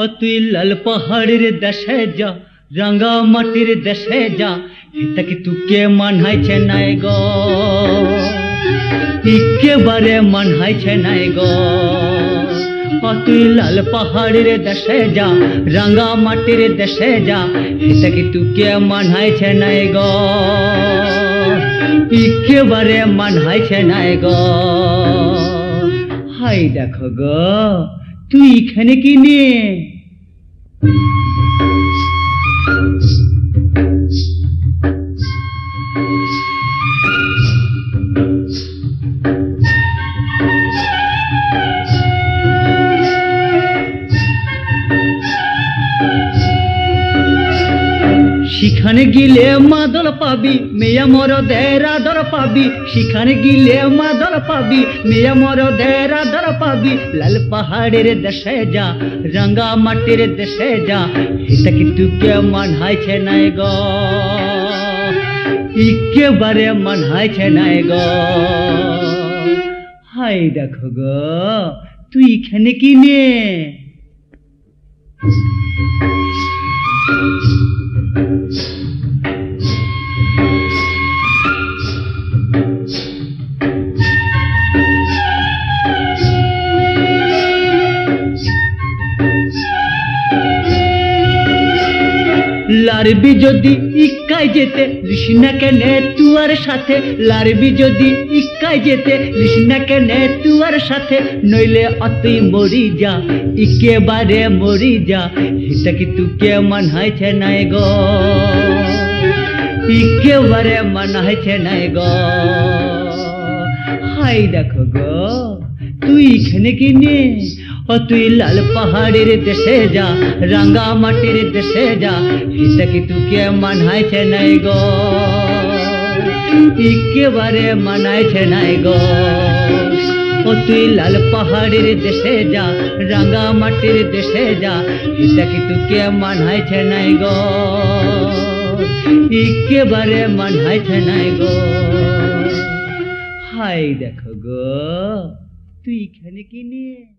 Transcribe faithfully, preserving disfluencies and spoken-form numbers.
তুই লাল পাহাড়ের দেশে যা, রাঙ্গা মাটির দেশে যা, এটা কি তোকে মানাইছে নাই গো, একেবারে মানাইছে নাই গো। তুই লাল পাহাড়ের দেশে যা, রাঙ্গা মাটির দেশে যা, এটা কি তোকে মানাইছে নাই গো, একেবারে মানাইছে নাই গো। হাই দেখো গো, তুই এখানে কি নিয়ে? সেখানে গিলে মাদল পাবি, মেয়া মরদের আদর পাবি, সেখানে গিলে মাদল পাবি, মেয়া মরদের আদর পাবি। লাল পাহাড়ের দেশে যা, রাঙ্গা মাটির দেশে যা, এটা কি তোকে মানাইছে নাই গো, একেবারে মানাইছে নাই গো। হাই দেখো গো, তুই এখানে কি নে? লারবি যদি ইক্কায় যেতে লিসনা কেনে তুয়ার সাথে, লারবি যদি ইক্কায় যেতে লিসনা কেনে তুয়ার সাথে, নইলে অতই মরি যা, একেবারে মরি যা, এটা কি তোকে মানাইছে নাই গো, একেবারে মানাইছে নাই গো। হাই দেখো গো, তুই এখানে কি নে? তুই লাল পাহাড়ের দেশে যা, রাঙ্গা মাটির দেশে যা, এটা কি তোকে মানাইছে নাই গো, একেবারে মানাইছে নাই গো। ও তুই লাল পাহাড়ের দেশে যা, রাঙ্গা মাটির দেশে যা, এটা কি তোকে মানাইছে নাই গো, একেবারে মানাইছে নাই গো। হাই দেখো গো, তুই এখানে কি নিয়ে?